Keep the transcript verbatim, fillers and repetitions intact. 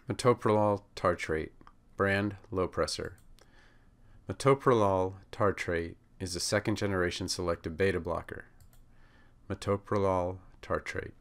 Metoprolol tartrate, brand Lopressor. Metoprolol tartrate is a second-generation selective beta blocker. Metoprolol tartrate.